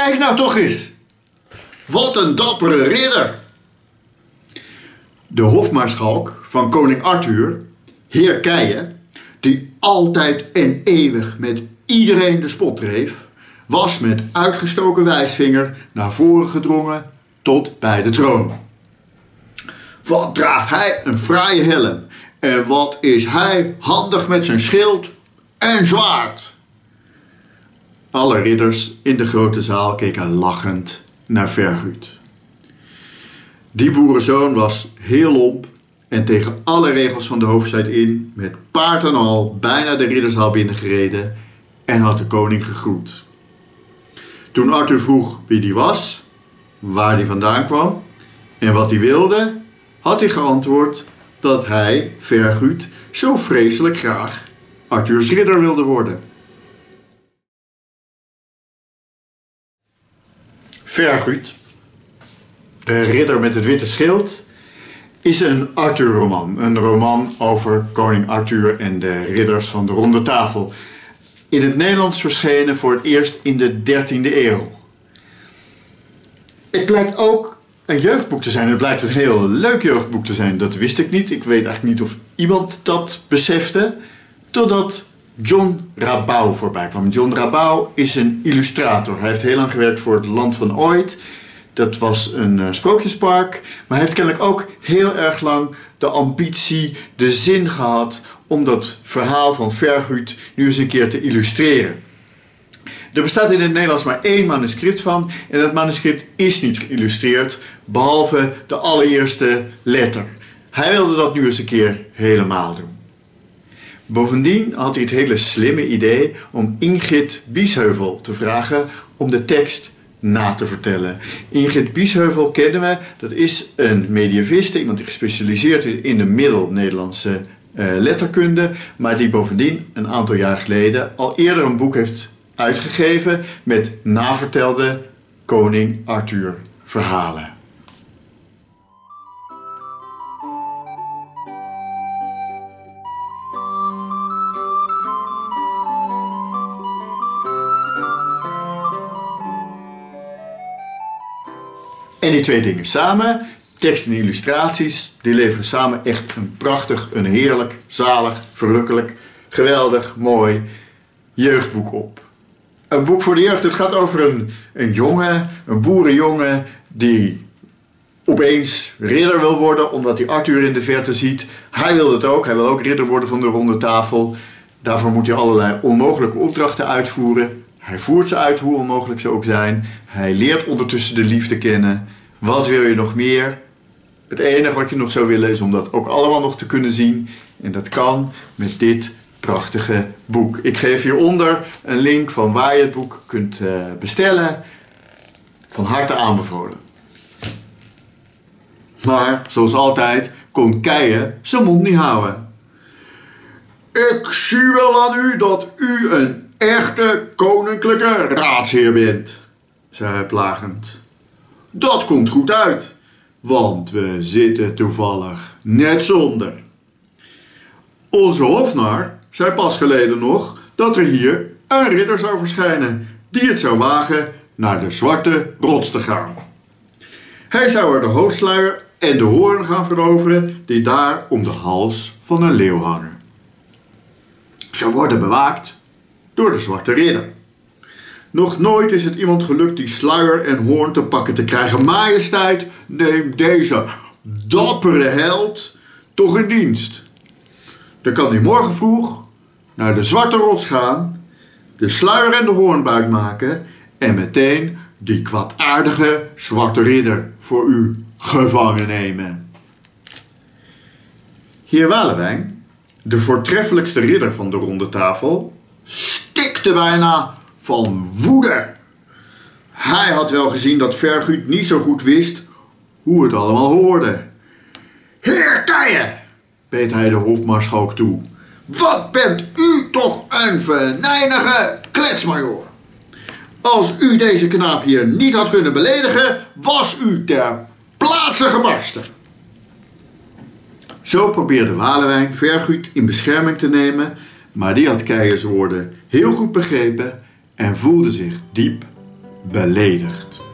Kijk nou toch eens. Wat een dappere ridder. De hofmaarschalk van koning Arthur, heer Keye, die altijd en eeuwig met iedereen de spot dreef, was met uitgestoken wijsvinger naar voren gedrongen tot bij de troon. Wat draagt hij een fraaie helm en wat is hij handig met zijn schild en zwaard. Alle ridders in de grote zaal keken lachend naar Verguut. Die boerenzoon was heel lomp en tegen alle regels van de hoofdstijd in, met paard en al, bijna de ridderzaal binnengereden en had de koning gegroet. Toen Arthur vroeg wie die was, waar die vandaan kwam en wat hij wilde, had hij geantwoord dat hij, Verguut, zo vreselijk graag Arthurs ridder wilde worden. Verguut, de ridder met het witte schild, is een Arthur-roman. Een roman over koning Arthur en de ridders van de Ronde Tafel. In het Nederlands verschenen voor het eerst in de 13e eeuw. Het blijkt ook een jeugdboek te zijn. Het blijkt een heel leuk jeugdboek te zijn. Dat wist ik niet. Ik weet eigenlijk niet of iemand dat besefte. Totdat John Rabouw voorbij kwam. John Rabouw is een illustrator. Hij heeft heel lang gewerkt voor het Land van Ooit. Dat was een sprookjespark. Maar hij heeft kennelijk ook heel erg lang de ambitie, de zin gehad om dat verhaal van Verguut nu eens een keer te illustreren. Er bestaat in het Nederlands maar 1 manuscript van en dat manuscript is niet geïllustreerd, behalve de allereerste letter. Hij wilde dat nu eens een keer helemaal doen. Bovendien had hij het hele slimme idee om Ingrid Biesheuvel te vragen om de tekst na te vertellen. Ingrid Biesheuvel kennen we, dat is een medieviste, iemand die gespecialiseerd is in de middel-Nederlandse letterkunde, maar die bovendien een aantal jaar geleden al eerder een boek heeft uitgegeven met navertelde koning Arthur verhalen. En die 2 dingen samen, tekst en illustraties, die leveren samen echt een prachtig, een heerlijk, zalig, verrukkelijk, geweldig, mooi jeugdboek op. Een boek voor de jeugd. Het gaat over een jongen, een boerenjongen, die opeens ridder wil worden omdat hij Arthur in de verte ziet. Hij wil het ook. Hij wil ook ridder worden van de Ronde Tafel. Daarvoor moet hij allerlei onmogelijke opdrachten uitvoeren. Hij voert ze uit, hoe onmogelijk ze ook zijn. Hij leert ondertussen de liefde kennen. Wat wil je nog meer? Het enige wat je nog zou willen is om dat ook allemaal nog te kunnen zien. En dat kan met dit prachtige boek. Ik geef hieronder een link van waar je het boek kunt bestellen. Van harte aanbevolen. Maar, zoals altijd, kon Keye zijn mond niet houden. Ik zie wel aan u dat u een echte koninklijke raadsheer bent, zei hij plagend. Dat komt goed uit, want we zitten toevallig net zonder. Onze hofnar zei pas geleden nog dat er hier een ridder zou verschijnen die het zou wagen naar de Zwarte Rots te gaan. Hij zou er de hoofdsluier en de hoorn gaan veroveren die daar om de hals van een leeuw hangen. Ze worden bewaakt door de Zwarte Ridder. Nog nooit is het iemand gelukt die sluier en hoorn te pakken te krijgen. Majesteit, neem deze dappere held toch in dienst. Dan kan hij morgen vroeg naar de Zwarte Rots gaan, de sluier en de hoorn buitmaken en meteen die kwaadaardige Zwarte Ridder voor u gevangen nemen. Heer Walewijn, de voortreffelijkste ridder van de Ronde Tafel, stikte bijna van woede. Hij had wel gezien dat Verguut niet zo goed wist hoe het allemaal hoorde. Heer Keye, beet hij de hofmaarschalk toe. Wat bent u toch een venijnige kletsmajoor. Als u deze knaap hier niet had kunnen beledigen, was u ter plaatse gebarsten. Zo probeerde Walewijn Verguut in bescherming te nemen, maar die had Keye's woorden heel goed begrepen en voelde zich diep beledigd.